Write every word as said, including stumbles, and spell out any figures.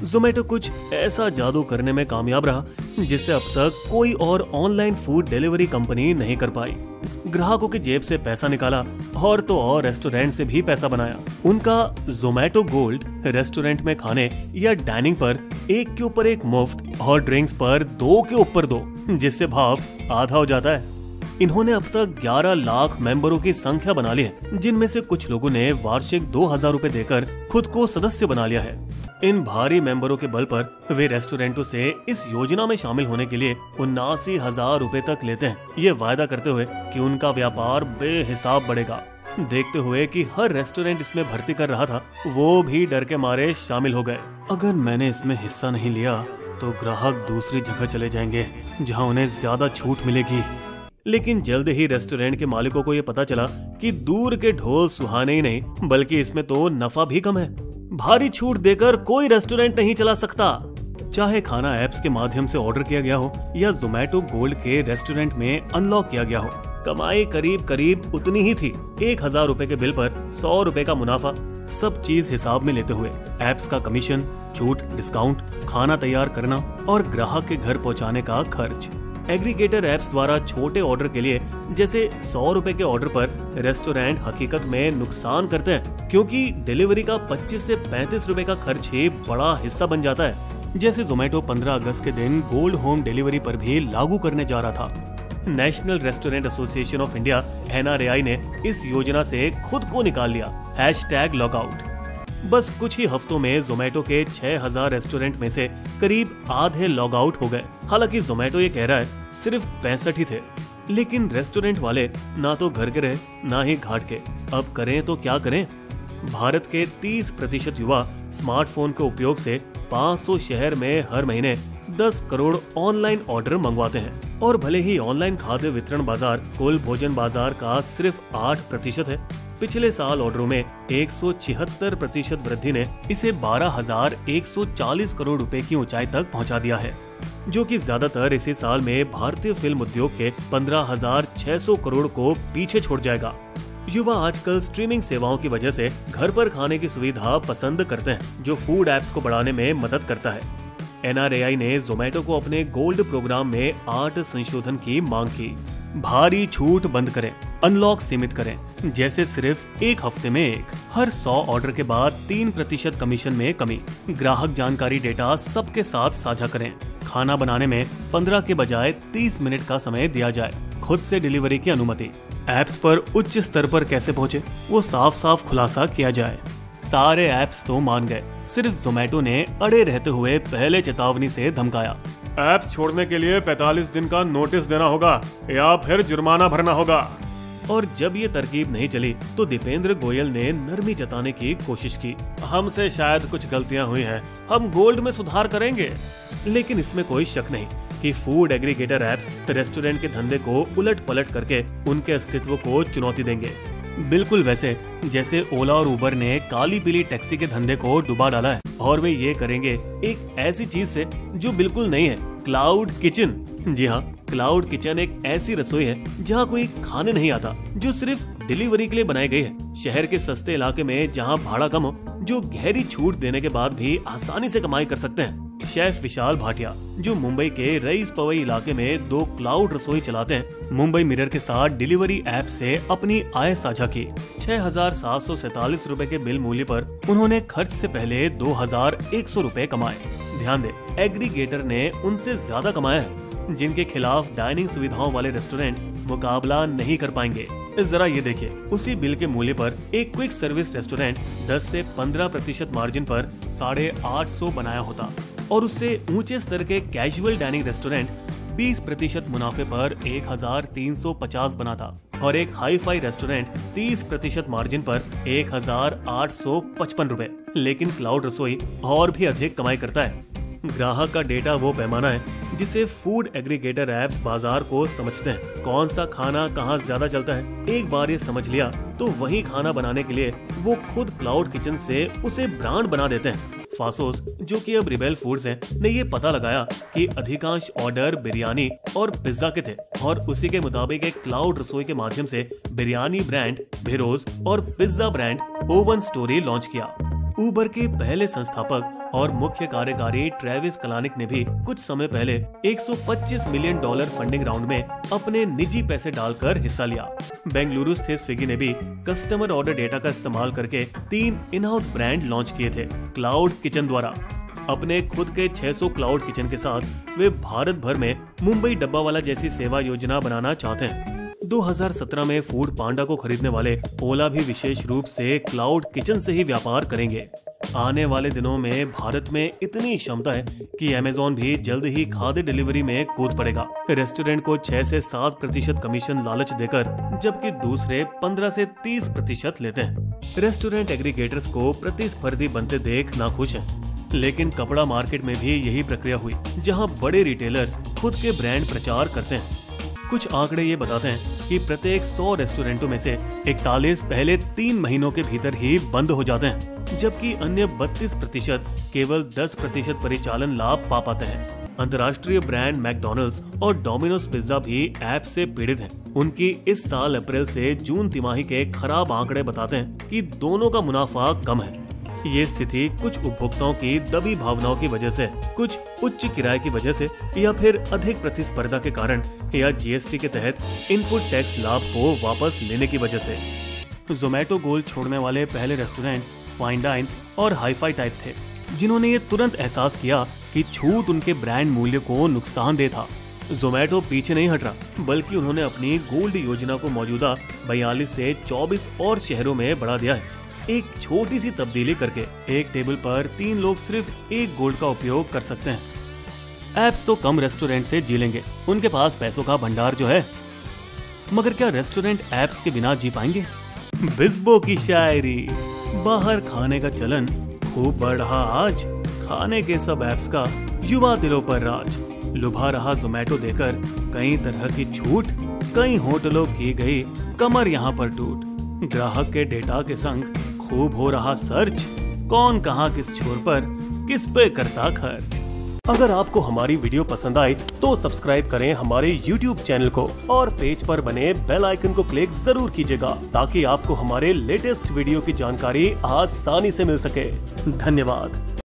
जोमेटो कुछ ऐसा जादू करने में कामयाब रहा जिससे अब तक कोई और ऑनलाइन फूड डिलीवरी कंपनी नहीं कर पाई। ग्राहकों की जेब से पैसा निकाला और तो और रेस्टोरेंट से भी पैसा बनाया। उनका जोमेटो गोल्ड रेस्टोरेंट में खाने या डाइनिंग पर एक के ऊपर एक मुफ्त और ड्रिंक्स पर दो के ऊपर दो, जिससे भाव आधा हो जाता है। इन्होंने अब तक ग्यारह लाख मेंबरों की संख्या बना ली है, जिनमें से कुछ लोगों ने वार्षिक दो हजार रूपए देकर खुद को सदस्य बना लिया है। इन भारी मेंबरों के बल पर वे रेस्टोरेंटों से इस योजना में शामिल होने के लिए उन्नासी हजार रूपए तक लेते हैं, ये वायदा करते हुए कि उनका व्यापार बेहिसाब बढ़ेगा। देखते हुए कि हर रेस्टोरेंट इसमें भर्ती कर रहा था, वो भी डर के मारे शामिल हो गए। अगर मैंने इसमें हिस्सा नहीं लिया तो ग्राहक दूसरी जगह चले जाएंगे जहां उन्हें ज्यादा छूट मिलेगी। लेकिन जल्द ही रेस्टोरेंट के मालिकों को ये पता चला कि दूर के ढोल सुहाने ही नहीं बल्कि इसमें तो नफा भी कम है। भारी छूट देकर कोई रेस्टोरेंट नहीं चला सकता, चाहे खाना ऐप्स के माध्यम से ऑर्डर किया गया हो या जोमेटो गोल्ड के रेस्टोरेंट में अनलॉक किया गया हो। कमाई करीब करीब उतनी ही थी। एक हजार रूपए के बिल पर सौ रूपए का मुनाफा, सब चीज हिसाब में लेते हुए ऐप्स का कमीशन, छूट, डिस्काउंट, खाना तैयार करना और ग्राहक के घर पहुंचाने का खर्च। एग्रीगेटर ऐप्स द्वारा छोटे ऑर्डर के लिए जैसे सौ रुपए के ऑर्डर पर रेस्टोरेंट हकीकत में नुकसान करते हैं, क्योंकि डिलीवरी का पच्चीस से पैंतीस रुपए का खर्च ही बड़ा हिस्सा बन जाता है। जैसे जोमेटो पंद्रह अगस्त के दिन गोल्ड होम डिलीवरी पर भी लागू करने जा रहा था। National restaurant association of India N R A I ने इस योजना से खुद को निकाल लिया। Hashtag lockout. बस कुछ ही हफ्तों में जोमेटो के छह हजार रेस्टोरेंट में से करीब आधे लॉग आउट हो गए। हालांकि जोमेटो ये कह रहा है सिर्फ पैंसठ ही थे, लेकिन रेस्टोरेंट वाले ना तो घर के रहे ना ही घाट के। अब करें तो क्या करें? भारत के तीस प्रतिशत युवा स्मार्टफोन के उपयोग से पाँच सौ शहर में हर महीने दस करोड़ ऑनलाइन ऑर्डर मंगवाते हैं, और भले ही ऑनलाइन खाद्य वितरण बाजार कुल भोजन बाजार का सिर्फ आठ प्रतिशत है, पिछले साल ऑर्डरों में एक सौ छिहत्तर प्रतिशत वृद्धि ने इसे बारह हजार एक सौ चालीस करोड़ रुपए की ऊंचाई तक पहुंचा दिया है, जो कि ज्यादातर इसी साल में भारतीय फिल्म उद्योग के पंद्रह हजार छह सौ करोड़ को पीछे छोड़ जाएगा। युवा आजकल स्ट्रीमिंग सेवाओं की वजह से घर पर खाने की सुविधा पसंद करते हैं, जो फूड ऐप्स को बढ़ाने में मदद करता है। एन आर ए आई ने जोमेटो को अपने गोल्ड प्रोग्राम में आठ संशोधन की मांग की। भारी छूट बंद करें, अनलॉक सीमित करें, जैसे सिर्फ एक हफ्ते में एक, हर सौ ऑर्डर के बाद तीन प्रतिशत कमीशन में कमी, ग्राहक जानकारी डेटा सबके साथ साझा करें, खाना बनाने में पंद्रह के बजाय तीस मिनट का समय दिया जाए, खुद से डिलीवरी की अनुमति, ऐप्स पर उच्च स्तर पर कैसे पहुंचे वो साफ साफ खुलासा किया जाए। सारे ऐप्स तो मान गए, सिर्फ जोमेटो ने अड़े रहते हुए पहले चेतावनी से धमकाया। ऐप्स छोड़ने के लिए पैंतालीस दिन का नोटिस देना होगा या फिर जुर्माना भरना होगा। और जब ये तरकीब नहीं चली तो दीपेंद्र गोयल ने नरमी जताने की कोशिश की। हमसे शायद कुछ गलतियां हुई हैं, हम गोल्ड में सुधार करेंगे। लेकिन इसमें कोई शक नहीं कि फूड एग्रीगेटर ऐप्स रेस्टोरेंट के धंधे को उलट पलट करके उनके अस्तित्व को चुनौती देंगे। बिल्कुल वैसे जैसे ओला और उबर ने काली पीली टैक्सी के धंधे को डुबा डाला है, और वे ये करेंगे एक ऐसी चीज से जो बिल्कुल नहीं है, क्लाउड किचन। जी हाँ, क्लाउड किचन एक ऐसी रसोई है जहाँ कोई खाने नहीं आता, जो सिर्फ डिलीवरी के लिए बनाई गई है। शहर के सस्ते इलाके में जहाँ भाड़ा कम हो, जो गहरी छूट देने के बाद भी आसानी से कमाई कर सकते हैं। शेफ विशाल भाटिया, जो मुंबई के रईस पवई इलाके में दो क्लाउड रसोई चलाते हैं, मुंबई मिरर के साथ डिलीवरी ऐप से अपनी आय साझा की। छह हजार सात सौ सैतालीस रूपए के बिल मूल्य पर उन्होंने खर्च से पहले दो हजार एक सौ रूपए कमाए। ध्यान दे, एग्रीगेटर ने उनसे ज्यादा कमाया है, जिनके खिलाफ डाइनिंग सुविधाओं वाले रेस्टोरेंट मुकाबला नहीं कर पाएंगे। जरा ये देखिए, उसी बिल के मूल्य पर एक क्विक सर्विस रेस्टोरेंट दस से पंद्रह प्रतिशत मार्जिन पर साढ़े आठ सौ बनाया होता, और उससे ऊंचे स्तर के कैजुअल डाइनिंग रेस्टोरेंट बीस प्रतिशत मुनाफे पर एक हजार तीन सौ पचास बना था, और एक हाई फाई रेस्टोरेंट तीस प्रतिशत मार्जिन पर एक हजार आठ सौ पचपन रुपए। लेकिन क्लाउड रसोई और भी अधिक कमाई करता है। ग्राहक का डेटा वो पैमाना है जिसे फूड एग्रीगेटर ऐप्स बाजार को समझते हैं। कौन सा खाना कहाँ ज्यादा चलता है, एक बार ये समझ लिया तो वही खाना बनाने के लिए वो खुद क्लाउड किचन से उसे ब्रांड बना देते हैं। फासोस, जो कि अब रिबेल फूड्स हैं, ने ये पता लगाया कि अधिकांश ऑर्डर बिरयानी और पिज्जा के थे, और उसी के मुताबिक एक क्लाउड रसोई के माध्यम से बिरयानी ब्रांड भिरोज और pizza brand Oven Story launch किया। उबर के पहले संस्थापक और मुख्य कार्यकारी ट्रेविस कलानिक ने भी कुछ समय पहले एक सौ पच्चीस मिलियन डॉलर फंडिंग राउंड में अपने निजी पैसे डालकर हिस्सा लिया। बेंगलुरु स्थित स्विगी ने भी कस्टमर ऑर्डर डेटा का इस्तेमाल करके तीन इन हाउस ब्रांड लॉन्च किए थे क्लाउड किचन द्वारा। अपने खुद के छह सौ क्लाउड किचन के साथ वे भारत भर में मुंबई डब्बावाला जैसी सेवा योजना बनाना चाहते हैं। दो हज़ार सत्रह में फूड पांडा को खरीदने वाले ओला भी विशेष रूप से क्लाउड किचन से ही व्यापार करेंगे। आने वाले दिनों में भारत में इतनी क्षमता है कि अमेज़न भी जल्द ही खाद्य डिलीवरी में कूद पड़ेगा। रेस्टोरेंट को छह से सात प्रतिशत कमीशन लालच देकर, जबकि दूसरे पंद्रह से तीस प्रतिशत लेते हैं। रेस्टोरेंट एग्रीगेटर्स को प्रतिस्पर्धी बनते देख नाखुश हैं। लेकिन कपड़ा मार्केट में भी यही प्रक्रिया हुई, जहां बड़े रिटेलर्स खुद के ब्रांड प्रचार करते हैं। कुछ आंकड़े ये बताते हैं कि प्रत्येक सौ रेस्टोरेंटों में से इकतालीस पहले तीन महीनों के भीतर ही बंद हो जाते हैं, जबकि अन्य बत्तीस प्रतिशत केवल दस प्रतिशत परिचालन लाभ पा पाते हैं। अंतर्राष्ट्रीय ब्रांड मैकडॉनल्ड्स और डोमिनोज पिज्जा भी ऐप से पीड़ित हैं। उनकी इस साल अप्रैल से जून तिमाही के खराब आंकड़े बताते हैं कि दोनों का मुनाफा कम है। ये स्थिति कुछ उपभोक्ताओं की दबी भावनाओं की वजह से, कुछ उच्च किराए की वजह से, या फिर अधिक प्रतिस्पर्धा के कारण, या जीएसटी के तहत इनपुट टैक्स लाभ को वापस लेने की वजह से। जोमेटो गोल छोड़ने वाले पहले रेस्टोरेंट फाइन डाइन और हाई-फाई टाइप थे, जिन्होंने ये तुरंत एहसास किया कि छूट उनके ब्रांड मूल्य को नुकसानदेह था। जोमेटो पीछे नहीं हट रहा, बल्कि उन्होंने अपनी गोल्ड योजना को मौजूदा बयालीस से चौबीस और शहरों में बढ़ा दिया है। एक छोटी सी तब्दीली करके एक टेबल पर तीन लोग सिर्फ एक गोल्ड का उपयोग कर सकते हैं। एप्स तो कम रेस्टोरेंट से जी लेंगे, उनके पास पैसों का भंडार जो है, मगर क्या रेस्टोरेंट एप्स के बिना जी पाएंगे? बिस्बो की शायरी। बाहर खाने का चलन खूब बढ़ रहा आज, खाने के सब एप्स का युवा दिलों पर राज। लुभा रहा जोमेटो देकर कई तरह की छूट, कई होटलों की गई कमर यहाँ पर टूट। ग्राहक के डेटा के संग खूब हो रहा सर्च, कौन कहां किस छोर पर किस पे करता खर्च। अगर आपको हमारी वीडियो पसंद आए तो सब्सक्राइब करें हमारे यूट्यूब चैनल को और पेज पर बने बेल आइकन को क्लिक जरूर कीजिएगा, ताकि आपको हमारे लेटेस्ट वीडियो की जानकारी आसानी से मिल सके। धन्यवाद।